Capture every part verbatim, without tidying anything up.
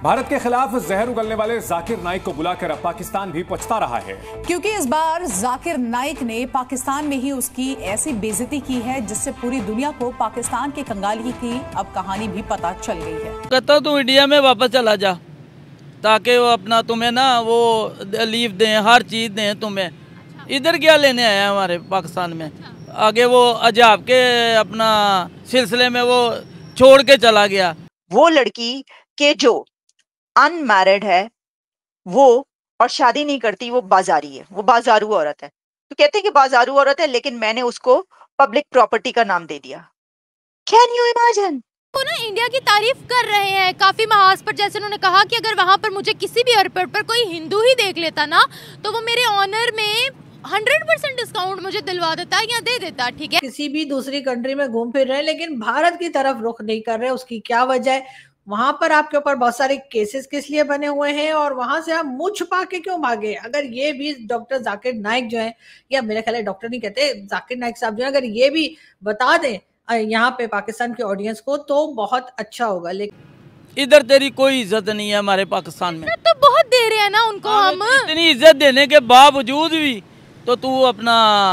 भारत के खिलाफ जहर उगलने वाले जाकिर नाइक को बुलाकर अब पाकिस्तान भी पछता रहा है, क्योंकि इस बार जाकिर नाइक ने पाकिस्तान में ही उसकी ऐसी बेइज्जती की है जिससे पूरी दुनिया को पाकिस्तान के कंगाली की अब कहानी भी पता चल गई है। कहता तू इंडिया में वापस चला जा ताकि वो अपना तुम्हें ना वो लीव दें, हर चीज दें तुम्हें। इधर क्या लेने आया हमारे पाकिस्तान में? आगे वो अजाब के अपना सिलसिले में वो छोड़ के चला गया। वो लड़की के जो अनमैरिड है वो और शादी नहीं करती, वो बाजारी है, वो बाजारू औरत है। तो कहते हैं कि बाजारू औरत है, लेकिन मैंने उसको पब्लिक प्रॉपर्टी का नाम दे दिया। Can you imagine? वो ना इंडिया की तारीफ कर रहे हैं काफी महाज पर, जैसे उन्होंने कहा कि अगर वहां पर मुझे किसी भी एयरपोर्ट पर कोई हिंदू ही देख लेता ना तो वो मेरे ऑनर में हंड्रेड परसेंट डिस्काउंट मुझे दिलवा देता या दे देता। ठीक है, किसी भी दूसरी कंट्री में घूम फिर रहे हैं लेकिन भारत की तरफ रुख नहीं कर रहे, उसकी क्या वजह है? वहां पर आपके ऊपर बहुत सारे केसेस किस लिए बने हुए हैं और वहां से आप मुंह छुपा के क्यों भागे? अगर ये भी डॉक्टर जाकिर नाइक जो है, या मेरे ख्याल है डॉक्टर नहीं कहते, जाकिर नाइक साहब जो है, अगर ये भी बता दें यहाँ पे पाकिस्तान के ऑडियंस को तो बहुत अच्छा होगा। लेकिन इधर तेरी कोई इज्जत नहीं है हमारे पाकिस्तान में। तो बहुत दे रहे हैं ना उनको हम। इतनी इज्जत देने के बावजूद भी तो तू अपना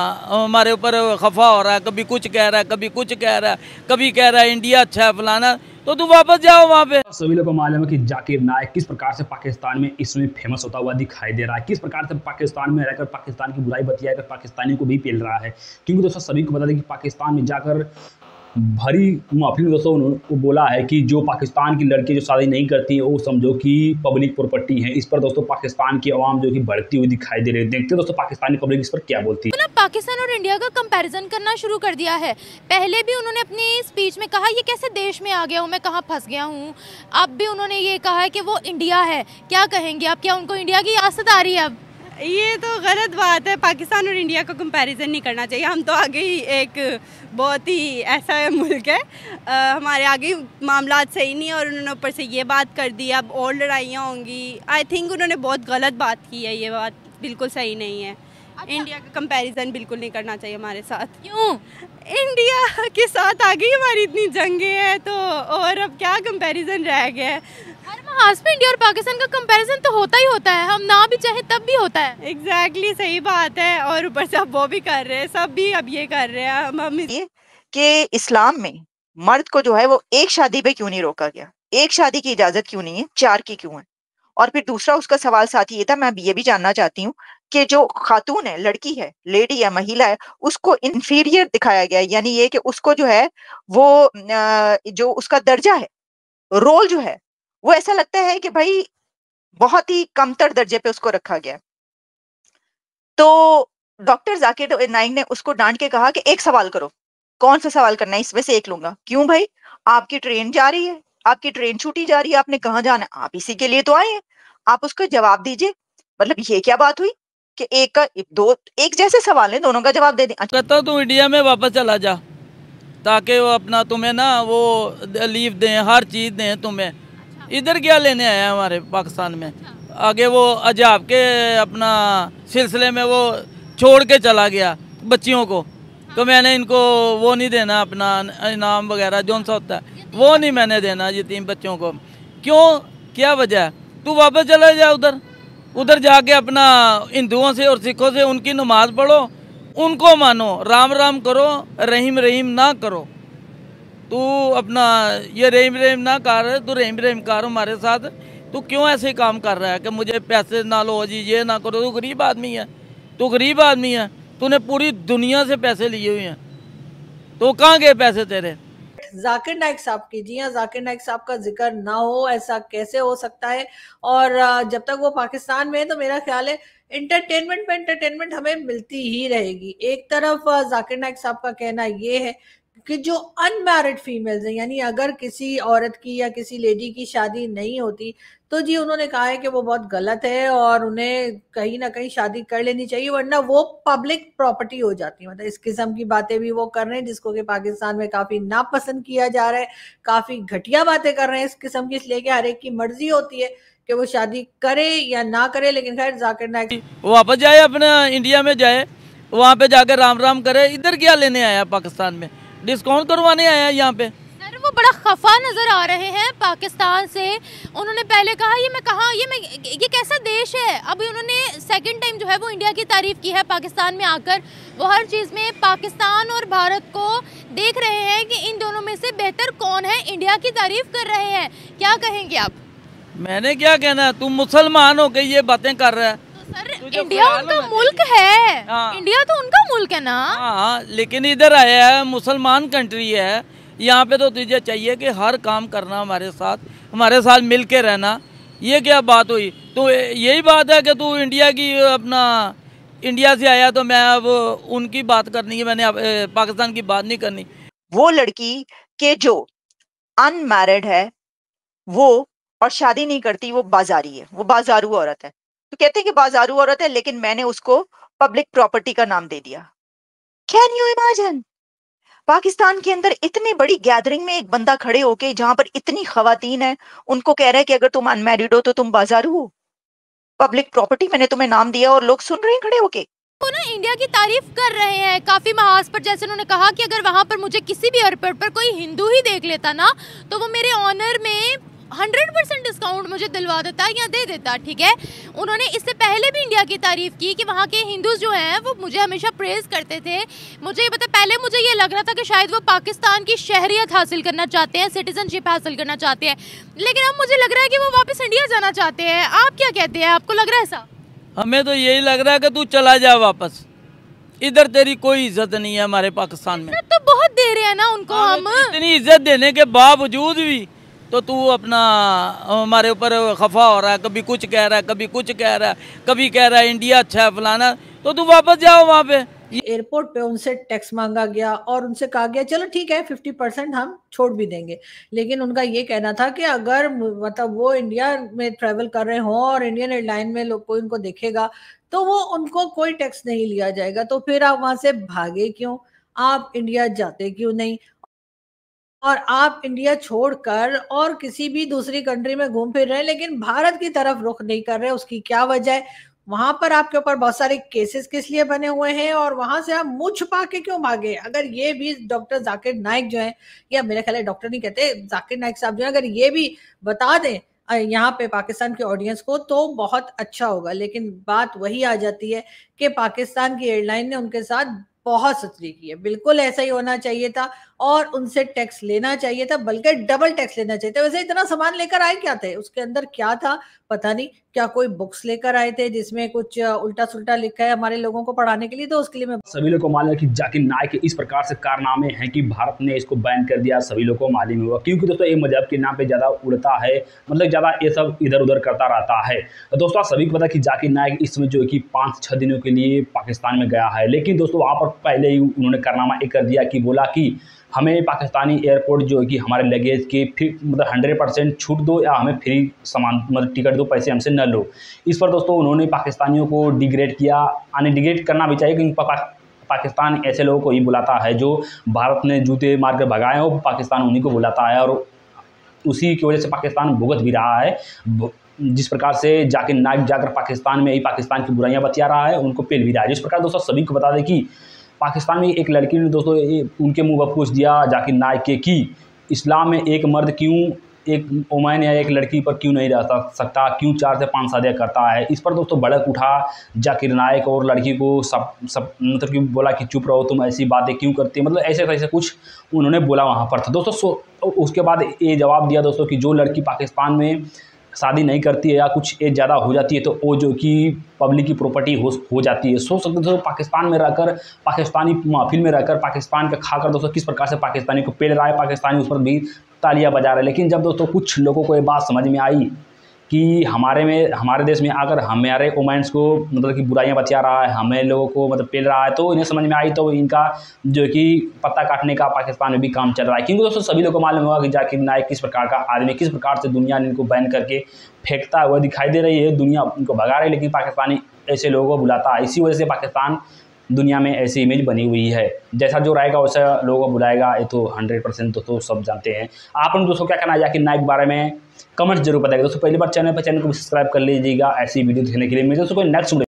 हमारे ऊपर खफा हो रहा है, कभी कुछ कह रहा है, कभी कुछ कह रहा है, कभी कह रहा है इंडिया अच्छा है फलाना, तो तू वापस जाओ वहाँ पे। सभी लोगों को मालूम है कि जाकिर नाइक किस प्रकार से पाकिस्तान में इस समय फेमस होता हुआ दिखाई दे रहा है, किस प्रकार से पाकिस्तान में रहकर पाकिस्तान की बुराई बतियाकर पाकिस्तानियों को भी पेल रहा है। क्योंकि दोस्तों सभी को बता दें कि पाकिस्तान में जाकर भरी माफी में दोस्तों उन्होंने बोला है कि जो पाकिस्तान की लड़की जो शादी नहीं करती है वो समझो कि पब्लिक प्रॉपर्टी है। इस पर दोस्तों पाकिस्तान की आवाम जो कि बढ़ती हुई दिखाई दे रही है। देखते हैं दोस्तों पाकिस्तानी पब्लिक इस पर क्या बोलती है। तो ना पाकिस्तान और इंडिया का कंपैरिजन करना शुरू कर दिया है। पहले भी उन्होंने अपनी स्पीच में कहा ये कैसे देश में आ गया हूँ मैं, कहाँ फंस गया हूँ। अब भी उन्होंने ये कहा है कि वो इंडिया है। क्या कहेंगे आप, क्या उनको इंडिया की आसत आ रही है? अब ये तो गलत बात है, पाकिस्तान और इंडिया का कंपैरिजन नहीं करना चाहिए। हम तो आगे ही एक बहुत ही ऐसा मुल्क है, आ, हमारे आगे मामला सही नहीं है और उन्होंने ऊपर से ये बात कर दी, अब और लड़ाइयाँ होंगी। आई थिंक उन्होंने बहुत गलत बात की है, ये बात बिल्कुल सही नहीं है। अच्छा। इंडिया का कंपैरिजन बिल्कुल नहीं करना चाहिए हमारे साथ। क्यों? इंडिया के साथ आगे हमारी इतनी जंगें हैं तो और अब क्या कंपैरिजन रह गया है? हर महाज पे इंडिया और पाकिस्तान का कंपैरिजन तो होता ही होता है, हम ना भी चाहे तब भी होता है। एग्जैक्टली exactly, सही बात है। और ऊपर से अब वो भी कर रहे हैं, सब भी अब ये कर रहे हैं। हम हम ये कि इस्लाम में मर्द को जो है वो एक शादी पे क्यों नहीं रोका गया, एक शादी की इजाजत क्यों नहीं है, चार की क्यों है? और फिर दूसरा उसका सवाल साथ ये था, मैं ये भी जानना चाहती हूँ कि जो खातून है, लड़की है, लेडी है, महिला है, उसको इंफीरियर दिखाया गया है। यानी ये कि उसको जो है वो जो उसका दर्जा है, रोल जो है वो ऐसा लगता है कि भाई बहुत ही कमतर दर्जे पे उसको रखा गया। तो डॉक्टर जाकिर नाइक ने उसको डांट के कहा कि एक सवाल करो। कौन सा सवाल करना है? इसमें से एक लूंगा। क्यों भाई? आपकी ट्रेन जा रही है, आपकी ट्रेन छूटी जा रही है, आपने कहाँ जाना है? आप इसी के लिए तो आए हैं, आप उसका जवाब दीजिए। मतलब ये क्या बात हुई कि एक का दो एक जैसे सवाल है, दोनों का जवाब दे दें। कहता तू इंडिया में वापस चला जा ताकि वो अपना तुम्हें ना वो लीव दें, हर चीज दें तुम्हें। इधर क्या लेने आया हमारे पाकिस्तान में? आगे वो अजाब के अपना सिलसिले में वो छोड़ के चला गया बच्चियों को। तो मैंने इनको वो नहीं देना, अपना इनाम वगैरह जो सा होता है वो नहीं मैंने देना यतीम बच्चों को। क्यों? क्या वजह है? तू वापस चला जा उधर, उधर जाके अपना हिंदुओं से और सिखों से उनकी नमाज पढ़ो, उनको मानो, राम राम करो, रहीम रहीम ना करो। तू अपना ये रहीम रहीम ना कर, तू रहीम रहीम कर हमारे साथ। तू क्यों ऐसे काम कर रहा है कि मुझे पैसे ना लो जी, ये ना करो? तू गरीब आदमी है, तू गरीब आदमी है, तूने पूरी दुनिया से पैसे लिए हुए हैं, तो कहाँ गए पैसे तेरे? जाकिर नाइक साहब की, जी हाँ, जाकिर नाइक साहब का जिक्र ना हो ऐसा कैसे हो सकता है? और जब तक वो पाकिस्तान में है तो मेरा ख्याल है एंटरटेनमेंट में एंटरटेनमेंट हमें मिलती ही रहेगी। एक तरफ जाकिर नाइक साहब का कहना ये है कि जो अनमैरिड फीमेल्स हैं, यानी अगर किसी औरत की या किसी लेडी की शादी नहीं होती तो जी उन्होंने कहा है कि वो बहुत गलत है और उन्हें कहीं ना कहीं शादी कर लेनी चाहिए वरना वो पब्लिक प्रॉपर्टी हो जाती है। मतलब इस किस्म की बातें भी वो कर रहे हैं जिसको कि पाकिस्तान में काफी नापसंद किया जा रहा है, काफी घटिया बातें कर रहे हैं इस किस्म की, इसलिए कि हर एक की मर्जी होती है कि वो शादी करे या ना करे। लेकिन खैर जाकिर नाइक वापस जाए, अपना इंडिया में जाए, वहाँ पे जाकर राम राम करे। इधर क्या लेने आया? पाकिस्तान में डिस्काउंट करवाने आया यहाँ पे? सर वो बड़ा खफा नज़र आ रहे हैं पाकिस्तान से। उन्होंने पहले कहा ये मैं कहाँ ये मैं ये कैसा देश है, अभी उन्होंने सेकंड टाइम जो है वो इंडिया की तारीफ़ की है पाकिस्तान में आकर। वो हर चीज़ में पाकिस्तान और भारत को देख रहे हैं कि इन दोनों में से बेहतर कौन है, इंडिया की तारीफ़ कर रहे हैं। क्या कहेंगे आप? मैंने क्या कहना है, तुम मुसलमान हो के ये बातें कर रहे हैं। सर इंडिया उनका मुल्क है, हाँ। इंडिया तो उनका मुल्क है ना। हाँ, लेकिन इधर आया है, मुसलमान कंट्री है, यहाँ पे तो तुझे चाहिए कि हर काम करना हमारे साथ, हमारे साथ मिल के रहना। ये क्या बात हुई? तो यही बात है कि तू इंडिया की अपना इंडिया से आया तो मैं अब उनकी बात करनी है, मैंने पाकिस्तान की बात नहीं करनी। वो लड़की के जो अनमैरिड है वो और शादी नहीं करती, वो बाजारी है, वो बाजारू औरत है। तो कहते हैं कि बाजारू औरत है, लेकिन मैंने उसको पब्लिक प्रॉपर्टी का नाम दे दिया। Can you imagine? पाकिस्तान के अंदर इतनी बड़ी गैदरिंग में एक बंदा खड़े होके, जहां पर इतनी खवातीन है, उनको कह रहा है कि अगर तुम अनमैरिड हो तो तुम बाजारू हो। पब्लिक प्रॉपर्टी मैंने तुम्हें नाम दिया और लोग सुन रहे हैं खड़े होके। वो ना इंडिया की तारीफ कर रहे हैं काफी महाज पर। जैसे उन्होंने कहा कि अगर वहां पर मुझे किसी भी एयरपोर्ट पर कोई हिंदू ही देख लेता ना, तो वो मेरे ऑनर में हंड्रेड परसेंट डिस्काउंट मुझे दिलवा देता या दे देता। ठीक है, उन्होंने इससे पहले भी इंडिया की तारीफ की कि वहाँ के हिंदूज जो हैं वो मुझे हमेशा प्रेज करते थे। मुझे पता, पहले मुझे ये लग रहा था कि शायद वो पाकिस्तान की शहरियत हासिल करना चाहते हैं, सिटीजनशिप हासिल करना चाहते हैं, लेकिन अब मुझे लग रहा है कि वो वापस इंडिया जाना चाहते हैं। आप क्या कहते हैं, आपको लग रहा है ऐसा? हमें तो यही लग रहा है कि तू चला जा वापस, इधर तेरी कोई इज्जत नहीं है हमारे पाकिस्तान में। तो बहुत दे रहे हैं ना उनको हम। इतनी इज्जत देने के बावजूद भी तो तू अपना हमारे ऊपर खफा हो रहा है, कभी कुछ कह रहा है, कभी कुछ कह रहा है, कभी कह रहा है इंडिया अच्छा है फलाना। तो तू वापस जाओ वहाँ पे। एयरपोर्ट पे उनसे टैक्स मांगा गया और उनसे कहा गया चलो ठीक है फिफ्टी परसेंट हम छोड़ भी देंगे, लेकिन उनका ये कहना था कि अगर मतलब वो इंडिया में ट्रेवल कर रहे हों और इंडियन एयरलाइन में लोग कोई उनको देखेगा तो वो उनको कोई टैक्स नहीं लिया जाएगा। तो फिर आप वहां से भागे क्यों, आप इंडिया जाते क्यों नहीं, और आप इंडिया छोड़कर और किसी भी दूसरी कंट्री में घूम फिर रहे हैं लेकिन भारत की तरफ रुख नहीं कर रहे? उसकी क्या वजह है? वहां पर आपके ऊपर बहुत सारे केसेस किस लिए बने हुए हैं और वहां से आप मुंह छुपा के क्यों भागे? अगर ये भी डॉक्टर जाकिर नाइक जो है, या मेरे ख्याल है डॉक्टर नहीं कहते, जाकिर नाइक साहब जो है, अगर ये भी बता दें यहाँ पे पाकिस्तान के ऑडियंस को तो बहुत अच्छा होगा। लेकिन बात वही आ जाती है कि पाकिस्तान की एयरलाइन ने उनके साथ बहुत सतरी की है। बिल्कुल ऐसा ही होना चाहिए था और उनसे टैक्स लेना चाहिए था, बल्कि डबल टैक्स लेना चाहिए था। वैसे इतना सामान लेकर आए क्या थे, उसके अंदर क्या था पता नहीं। क्या कोई बुक्स लेकर आए थे जिसमें कुछ उल्टा सुल्टा लिखा है हमारे लोगों को पढ़ाने के लिए? तो उसके लिए मैं सभी लोग को मालूम है कि जाकिर नाइक के इस प्रकार से कारनामे हैं कि भारत ने इसको बैन कर दिया, सभी लोग को मालूम हुआ, क्योंकि दोस्तों ये मजहब के नाम पे ज़्यादा उड़ता है, मतलब ज़्यादा ये सब इधर उधर करता रहता है। तो दोस्तों सभी को पता कि जाकिर नाइक इस समय जो है कि पाँच छः दिनों के लिए पाकिस्तान में गया है, लेकिन दोस्तों वहाँ पर पहले ही उन्होंने कारनामा एक कर दिया कि बोला कि हमें पाकिस्तानी एयरपोर्ट जो है कि हमारे लगेज के फिर मतलब हंड्रेड परसेंट छूट दो या हमें फ्री सामान मतलब टिकट दो, पैसे हमसे न लो। इस पर दोस्तों उन्होंने पाकिस्तानियों को डिग्रेड किया, यानी डिग्रेड करना भी चाहिए क्योंकि पा, पाकिस्तान ऐसे लोगों को ही बुलाता है जो भारत ने जूते मार कर भगाए हो, पाकिस्तान उन्हीं को बुलाता है और उसी की वजह से पाकिस्तान भुगत भी रहा है। जिस प्रकार से जाकिर नाइक जाकर पाकिस्तान में ही पाकिस्तान की बुराइयाँ बतिया रहा है, उनको पेल भी रहा है। जिस प्रकार दोस्तों सभी को बता दें कि पाकिस्तान में एक लड़की ने दोस्तों उनके मुंह पर पूछ दिया जाकिर नाइक के कि इस्लाम में एक मर्द क्यों एक ओमैन या एक लड़की पर क्यों नहीं रह सकता, क्यों चार से पाँच शादियाँ करता है। इस पर दोस्तों भड़क उठा जाकिर नाइक और लड़की को सब सब मतलब कि बोला कि चुप रहो, तुम ऐसी बातें क्यों करती है, मतलब ऐसे ऐसे कुछ उन्होंने बोला वहाँ पर था दोस्तों। सो उसके बाद ये जवाब दिया दोस्तों कि जो लड़की पाकिस्तान में शादी नहीं करती है या कुछ एज ज़्यादा हो जाती है तो वो जो कि पब्लिक की प्रॉपर्टी हो हो जाती है। सोच सकते दोस्तों पाकिस्तान में रहकर, पाकिस्तानी महफिल में रहकर, पाकिस्तान का खाकर दोस्तों किस प्रकार से पाकिस्तानी को पेल रहा है, पाकिस्तानी उस पर भी तालियां बजा रहे हैं। लेकिन जब दोस्तों कुछ लोगों को ये बात समझ में आई कि हमारे में हमारे देश में आकर हमारे वुमेन्स को मतलब कि बुराइयां बचा रहा है, हमें लोगों को मतलब पेल रहा है, तो इन्हें समझ में आई तो इनका जो कि पत्ता काटने का पाकिस्तान में भी काम चल रहा है। क्योंकि दोस्तों सभी लोगों को मालूम होगा कि जाकिर नाइक किस प्रकार का आदमी, किस प्रकार से दुनिया ने इनको बैन करके फेंकता हुआ दिखाई दे रही है, दुनिया इनको भगा रही है, लेकिन पाकिस्तानी ऐसे लोगों को बुलाता है। इसी वजह से पाकिस्तान दुनिया में ऐसी इमेज बनी हुई है। जैसा जो रहेगा वैसा लोगों को बुलाएगा, ये तो हंड्रेड परसेंट दोस्तों सब जानते हैं। आप लोग दोस्तों क्या कहना है जाकिर नाइक के बारे में कमेंट जरूर बताइएगा दोस्तों। पहली बार चैनल पर चैनल को सब्सक्राइब कर लीजिएगा ऐसी वीडियो देखने के लिए। मेरे दोस्तों को नेक्स्ट